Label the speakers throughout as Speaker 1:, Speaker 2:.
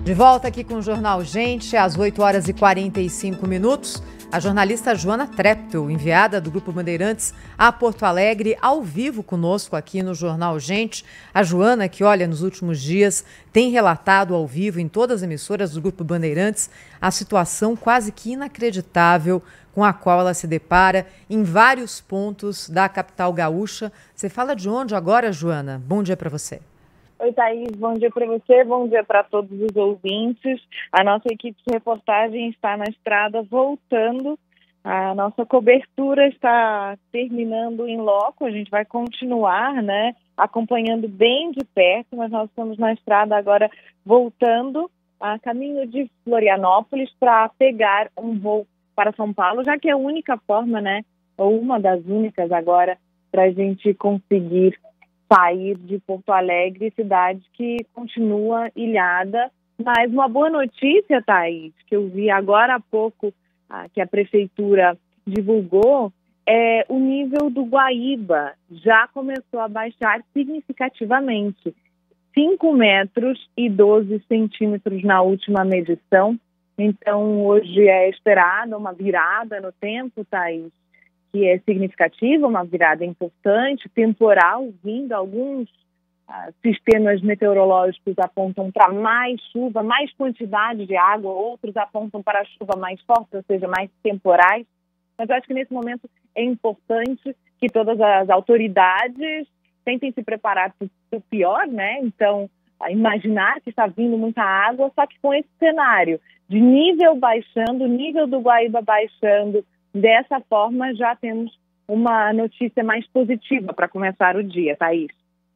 Speaker 1: De volta aqui com o Jornal Gente, às 8h45. A jornalista Joana Treptow, enviada do Grupo Bandeirantes a Porto Alegre, ao vivo conosco aqui no Jornal Gente. A Joana, que olha, nos últimos dias tem relatado ao vivo em todas as emissoras do Grupo Bandeirantes a situação quase que inacreditável com a qual ela se depara em vários pontos da capital gaúcha. Você fala de onde agora, Joana? Bom dia para você.
Speaker 2: Oi, Thaís, bom dia para você, bom dia para todos os ouvintes. A nossa equipe de reportagem está na estrada voltando, a nossa cobertura está terminando em loco, a gente vai continuar, acompanhando bem de perto, mas nós estamos na estrada agora voltando a caminho de Florianópolis para pegar um voo para São Paulo, já que é a única forma, ou uma das únicas agora, para a gente conseguir sair de Porto Alegre, cidade que continua ilhada. Mas uma boa notícia, Thaís, que eu vi agora há pouco, que a Prefeitura divulgou, é o nível do Guaíba já começou a baixar significativamente. 5 metros e 12 centímetros na última medição. Então, hoje é esperada uma virada no tempo, Thaís, que é significativa, uma virada importante, temporal, vindo. Alguns sistemas meteorológicos apontam para mais chuva, mais quantidade de água, outros apontam para a chuva mais forte, ou seja, mais temporais. Mas eu acho que nesse momento é importante que todas as autoridades tentem se preparar para o pior, Então, imaginar que está vindo muita água, só que com esse cenário de nível baixando, nível do Guaíba baixando. Dessa forma, já temos uma notícia mais positiva para começar o dia, Thaís.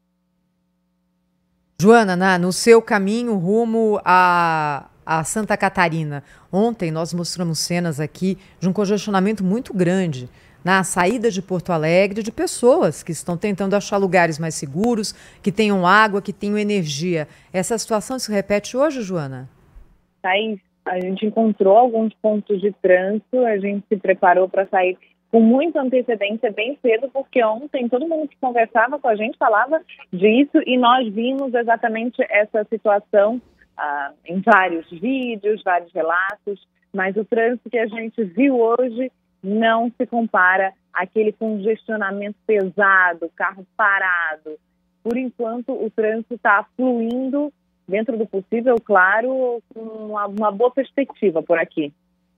Speaker 1: Joana, no seu caminho rumo a Santa Catarina, ontem nós mostramos cenas aqui de um congestionamento muito grande na saída de Porto Alegre, de pessoas que estão tentando achar lugares mais seguros, que tenham água, que tenham energia. Essa situação se repete hoje, Joana?
Speaker 2: Thaís, a gente encontrou alguns pontos de trânsito, a gente se preparou para sair com muita antecedência bem cedo, porque ontem todo mundo que conversava com a gente falava disso e nós vimos exatamente essa situação em vários vídeos, vários relatos, mas o trânsito que a gente viu hoje não se compara àquele congestionamento pesado, carro parado. Por enquanto, o trânsito está fluindo dentro do possível, claro, com uma boa perspectiva por aqui.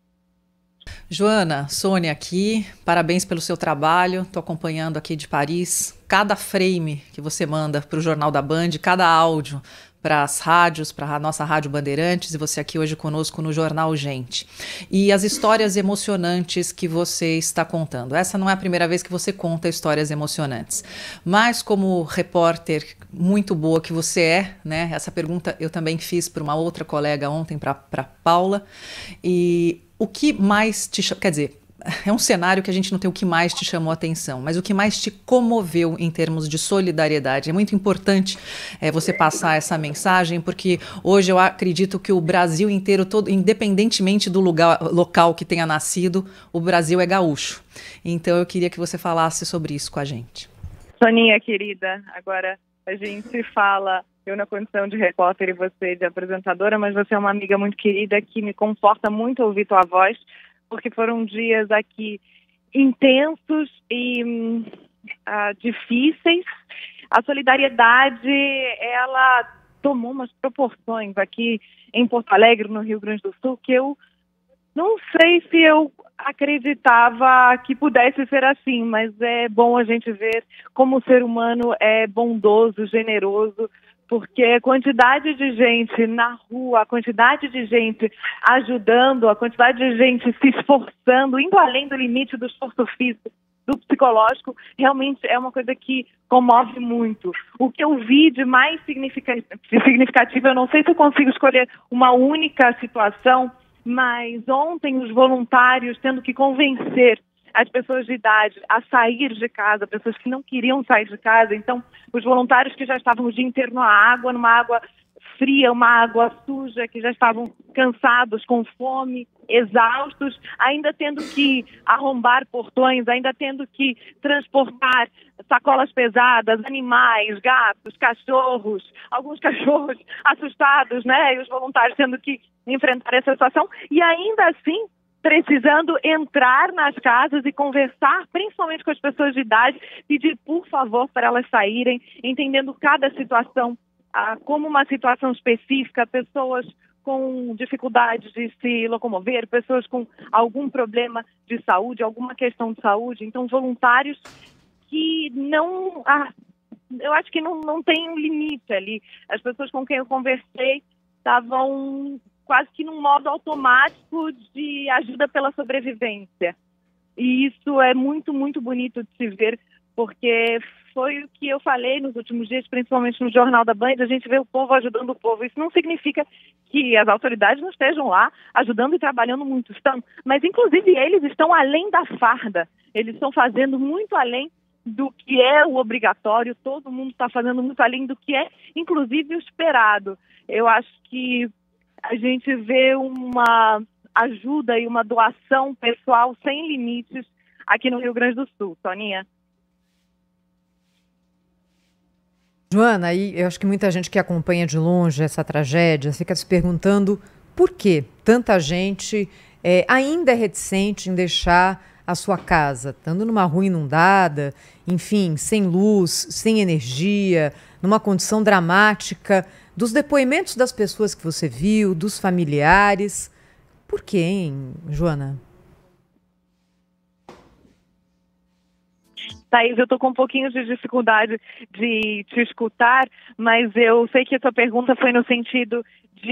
Speaker 3: Joana, Sônia aqui, parabéns pelo seu trabalho, estou acompanhando aqui de Paris, cada frame que você manda para o Jornal da Band, cada áudio para as rádios, para a nossa Rádio Bandeirantes, e você aqui hoje conosco no Jornal Gente. E as histórias emocionantes que você está contando. Essa não é a primeira vez que você conta histórias emocionantes, mas como repórter muito boa que você é, essa pergunta eu também fiz para uma outra colega ontem, para Paula, e o que mais te... Quer dizer, é um cenário que a gente não tem o que mais te chamou a atenção, mas o que mais te comoveu em termos de solidariedade. É muito importante você passar essa mensagem, porque hoje eu acredito que o Brasil inteiro, todo, independentemente do local que tenha nascido, o Brasil é gaúcho. Então eu queria que você falasse sobre isso com a gente.
Speaker 2: Soninha, querida, agora a gente fala, eu na condição de repórter e você de apresentadora, mas você é uma amiga muito querida que me conforta muito ouvir tua voz, porque foram dias aqui intensos e difíceis. A solidariedade, ela tomou umas proporções aqui em Porto Alegre, no Rio Grande do Sul, que eu não sei se eu acreditava que pudesse ser assim, mas é bom a gente ver como o ser humano é bondoso, generoso, porque a quantidade de gente na rua, a quantidade de gente ajudando, a quantidade de gente se esforçando, indo além do limite do esforço físico, do psicológico, realmente é uma coisa que comove muito. O que eu vi de mais significativo, eu não sei se eu consigo escolher uma única situação, mas ontem os voluntários tendo que convencer as pessoas de idade a sair de casa, pessoas que não queriam sair de casa. Então, os voluntários que já estavam o dia inteiro numa água fria, uma água suja, que já estavam cansados, com fome, exaustos, ainda tendo que arrombar portões, ainda tendo que transportar sacolas pesadas, animais, gatos, cachorros, alguns cachorros assustados, né? E os voluntários tendo que enfrentar essa situação e ainda assim precisando entrar nas casas e conversar, principalmente com as pessoas de idade, pedir por favor para elas saírem, entendendo cada situação como uma situação específica, pessoas com dificuldades de se locomover, pessoas com algum problema de saúde, alguma questão de saúde. Então, voluntários que não... eu acho que não tem um limite ali. As pessoas com quem eu conversei estavam quase que num modo automático de ajuda pela sobrevivência. E isso é muito, muito bonito de se ver, porque foi o que eu falei nos últimos dias, principalmente no Jornal da Band, a gente vê o povo ajudando o povo. Isso não significa que as autoridades não estejam lá ajudando e trabalhando muito, estão, mas inclusive eles estão além da farda, eles estão fazendo muito além do que é o obrigatório, todo mundo está fazendo muito além do que é, inclusive, o esperado. Eu acho que a gente vê uma ajuda e uma doação pessoal sem limites aqui no Rio Grande do Sul, Soninha.
Speaker 1: Joana, aí eu acho que muita gente que acompanha de longe essa tragédia fica se perguntando por que tanta gente ainda é reticente em deixar a sua casa, estando numa rua inundada, enfim, sem luz, sem energia, numa condição dramática. Dos depoimentos das pessoas que você viu, dos familiares. Por quê, hein, Joana?
Speaker 2: Thaís, eu estou com um pouquinho de dificuldade de te escutar, mas eu sei que a tua pergunta foi no sentido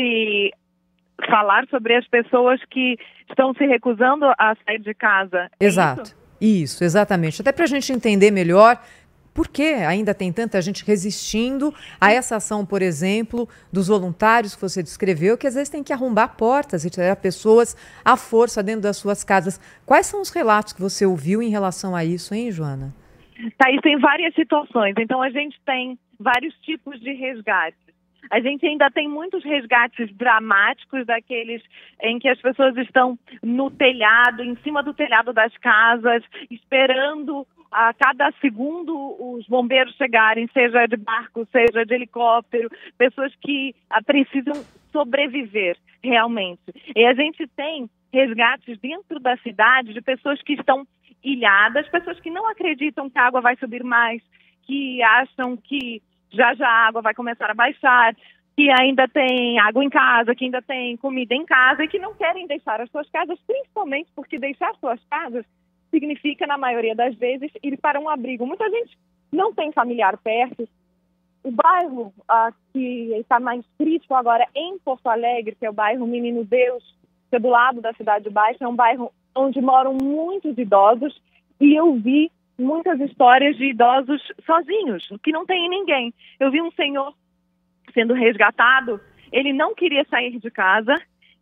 Speaker 2: de falar sobre as pessoas que estão se recusando a sair de casa.
Speaker 1: Exato, isso, exatamente. Até para a gente entender melhor por que ainda tem tanta gente resistindo a essa ação, por exemplo, dos voluntários que você descreveu, que às vezes tem que arrombar portas e tirar pessoas à força dentro das suas casas. Quais são os relatos que você ouviu em relação a isso, hein, Joana?
Speaker 2: Thaís, tem várias situações. Então, a gente tem vários tipos de resgates. A gente ainda tem muitos resgates dramáticos, daqueles em que as pessoas estão no telhado, em cima do telhado das casas, esperando a cada segundo os bombeiros chegarem, seja de barco, seja de helicóptero, pessoas que precisam sobreviver realmente. E a gente tem resgates dentro da cidade de pessoas que estão ilhadas, pessoas que não acreditam que a água vai subir mais, que acham que já a água vai começar a baixar, que ainda tem água em casa, que ainda tem comida em casa e que não querem deixar as suas casas, principalmente porque deixar suas casas significa, na maioria das vezes, ir para um abrigo. Muita gente não tem familiar perto. O bairro que está mais crítico agora em Porto Alegre, que é o bairro Menino Deus, que é do lado da Cidade Baixa, é um bairro onde moram muitos idosos, e eu vi muitas histórias de idosos sozinhos, que não tem ninguém. Eu vi um senhor sendo resgatado, ele não queria sair de casa,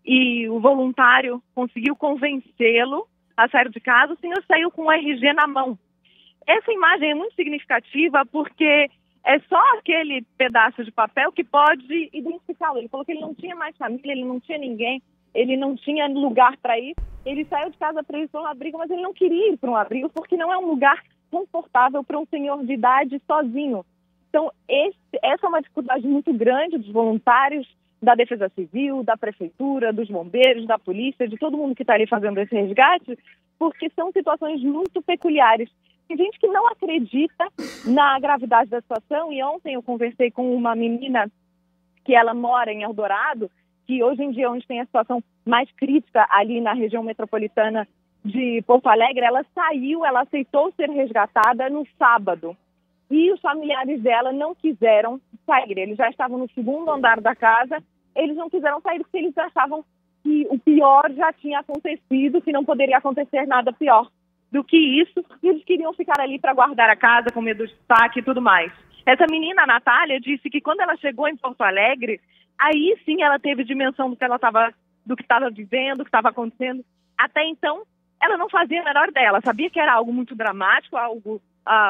Speaker 2: e o voluntário conseguiu convencê-lo a sair de casa. O senhor saiu com o RG na mão. Essa imagem é muito significativa porque é só aquele pedaço de papel que pode identificá-lo. Ele falou que ele não tinha mais família, ele não tinha ninguém, ele não tinha lugar para ir. Ele saiu de casa para ir para um abrigo, mas ele não queria ir para um abrigo porque não é um lugar confortável para um senhor de idade sozinho. Então, essa é uma dificuldade muito grande dos voluntários, da Defesa Civil, da Prefeitura, dos bombeiros, da polícia, de todo mundo que está ali fazendo esse resgate, porque são situações muito peculiares. Tem gente que não acredita na gravidade da situação, e ontem eu conversei com uma menina que ela mora em Eldorado, que hoje em dia, onde tem a situação mais crítica ali na região metropolitana de Porto Alegre, ela saiu, ela aceitou ser resgatada no sábado. E os familiares dela não quiseram sair. Eles já estavam no segundo andar da casa, eles não quiseram sair porque eles achavam que o pior já tinha acontecido, que não poderia acontecer nada pior do que isso, e eles queriam ficar ali para guardar a casa, com medo de saque e tudo mais. Essa menina, a Natália, disse que quando ela chegou em Porto Alegre, aí sim ela teve dimensão do que estava vivendo, do que estava acontecendo. Até então, ela não fazia a menor ideia. Ela sabia que era algo muito dramático, algo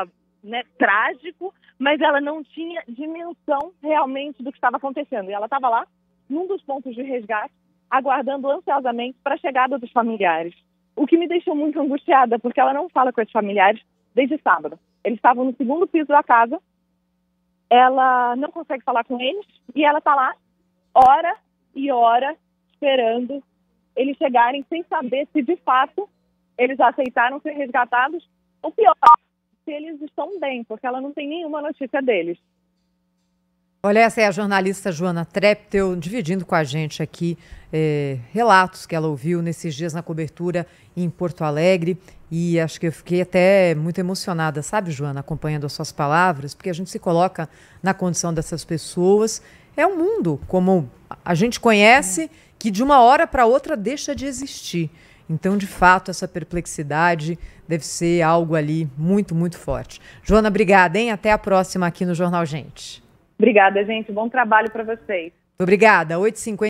Speaker 2: trágico, mas ela não tinha dimensão realmente do que estava acontecendo. E ela estava lá, num dos pontos de resgate, aguardando ansiosamente para a chegada dos familiares. O que me deixou muito angustiada, porque ela não fala com os familiares desde sábado. Eles estavam no segundo piso da casa, ela não consegue falar com eles e ela está lá, hora e hora, esperando eles chegarem sem saber se de fato eles aceitaram ser resgatados ou pior, se eles estão bem, porque ela não tem nenhuma notícia deles.
Speaker 1: Olha, essa é a jornalista Joana Treptow dividindo com a gente aqui relatos que ela ouviu nesses dias na cobertura em Porto Alegre, e acho que eu fiquei até muito emocionada, sabe, Joana, acompanhando as suas palavras, porque a gente se coloca na condição dessas pessoas. É um mundo, como a gente conhece, que de uma hora para outra deixa de existir. Então, de fato, essa perplexidade deve ser algo ali muito, muito forte. Joana, obrigada, hein? Até a próxima aqui no Jornal Gente.
Speaker 2: Obrigada, gente. Bom trabalho para vocês.
Speaker 1: Obrigada. 8h50.